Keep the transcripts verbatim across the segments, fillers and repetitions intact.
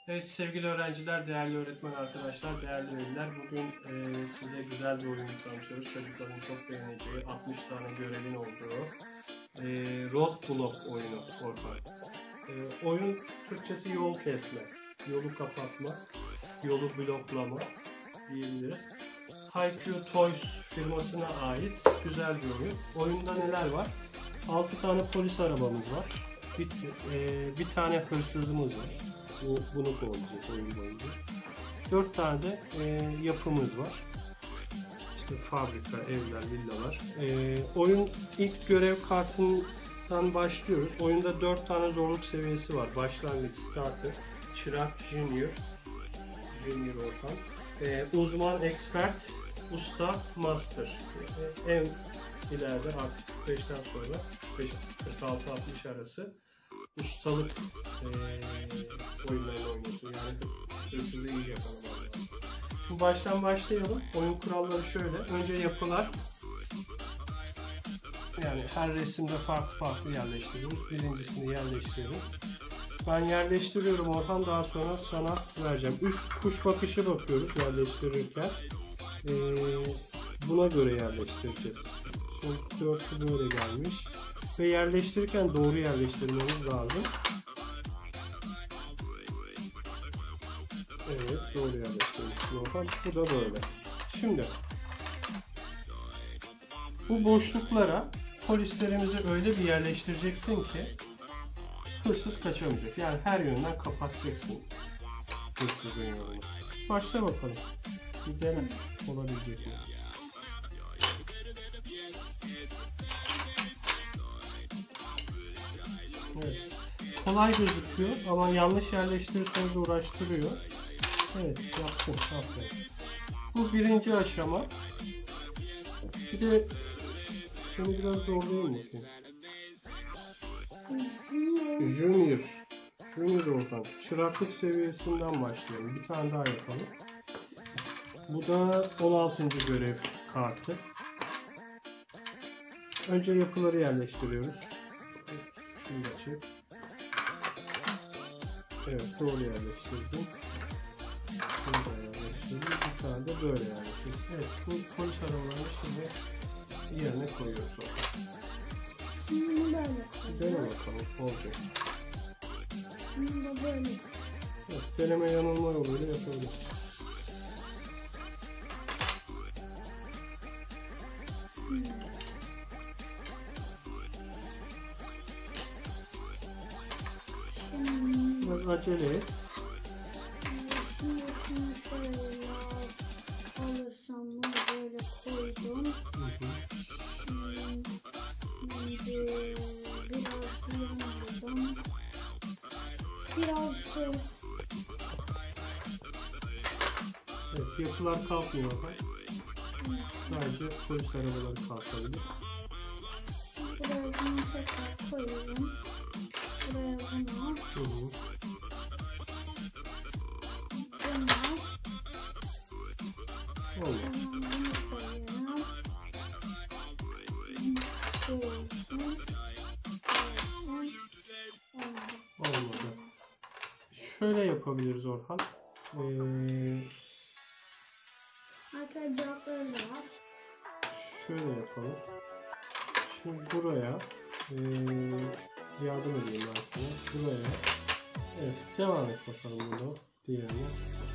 Evet sevgili öğrenciler, değerli öğretmen arkadaşlar, değerli veliler. Bugün e, size güzel bir oyun tanıtıyoruz. Çocukların çok beğeneceği, altmış tane görevin olduğu e, Roadblock oyunu Orhan. E, oyun Türkçesi yol kesme, yolu kapatma, yolu bloklama diyebiliriz. Haikyuu Toys firmasına ait güzel bir oyun. Oyunda neler var? altı tane polis arabamız var. Bir, e, bir tane hırsızımız var. Bu, bunu kovalayacağız oyun boyunca. dört tane de e, yapımız var. İşte fabrika, evler, villalar. E, oyun ilk görev kartından başlıyoruz. Oyunda dört tane zorluk seviyesi var. Başlangıç, starter, çırak, junior, junior ortam, e, uzman, expert, usta, master. E, en ileride artık kırk beşten sonra kırk altı altmış arası ustalık e, oyunlarını oynuyorsun. Yani hırsızı iyi yakalaman lazım. Şimdi baştan başlayalım. Oyun kuralları şöyle. Önce yapılar. Yani her resimde farklı farklı yerleştiriyoruz. Birincisini yerleştirelim. Ben yerleştiriyorum Orhan. Daha sonra sana vereceğim. Üst kuş bakışı bakıyoruz yerleştirirken. Ee, buna göre yerleştireceğiz. Şimdi dörtlü böyle gelmiş. Ve yerleştirirken doğru yerleştirmemiz lazım. Evet, doğru yerleştirmiş. Bu da böyle. Şimdi bu boşluklara polislerimizi öyle bir yerleştireceksin ki hırsız kaçamayacak. Yani her yönden kapatacaksın hırsızın yolunu. Başla bakalım. Bir dene. Olabilecek mi? Evet. Kolay gözüküyor ama yanlış yerleştirirseniz uğraştırıyor. Evet, yaptım. Aferin. Bu birinci aşama. Bir de seni biraz zorlayayım bakayım. Junior. Junior Orhan. Çıraklık seviyesinden başlayalım. Bir tane daha yapalım. Bu da on altıncı görev kartı. Önce yapıları yerleştiriyoruz. Şunu da çek. Evet, doğru yerleştirdim. Bunu da yerleştirdim. Bir tane de böyle yerleştirdim. Evet, bu polis arabalarını şimdi yerine koyuyoruz. Bunu böyle Dene bakalım, olacak. Bunu da böyle. Evet, deneme yanılma yoluyla yapabiliriz. Hmm. Biraz acele et. Şimdi şunu şöyle alırsam bunu böyle koydum. Hı hı. Şimdi biraz yanıldım. Biraz şöyle. Evet, yapılar kalkmıyor. Sadece polis arabaları kalkabilir. Buraya bunu tekrar koyuyorum. Buraya bunu. Hı hı. Bunu. Oldu. Tamam, bunu koyuyorum. Koyuyorsun. Olmadı. Şöyle yapabiliriz Orhan. Ee, Arkadaşlar cevapları da var. şöyle yapalım. Şimdi buraya ee, yardım edeyim ben sana. Buraya. Evet, devam et bakalım bunu. Diğerine.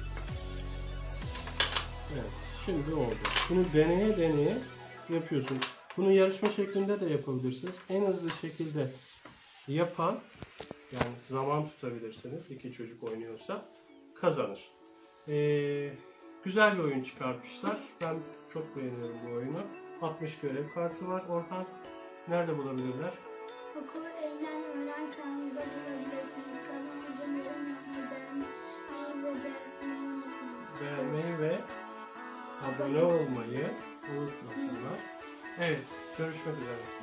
Evet, şimdi oldu. Bunu deneye deneye yapıyorsun. Bunu yarışma şeklinde de yapabilirsiniz. En hızlı şekilde yapan, yani zaman tutabilirsiniz, iki çocuk oynuyorsa kazanır. Ee, güzel bir oyun çıkartmışlar. Ben çok beğeniyorum bu oyunu. altmış görev kartı var. Orhan, nerede bulabilirler? Okulu eğlen öğren kanalımızda bulabilirsiniz. Kanalımıza yorum yapmayı, beğenmeyi ve beğenmeyi unutmayın. Beğenmeyi ve abone olmayı unutmasınlar. Evet, görüşmek üzere.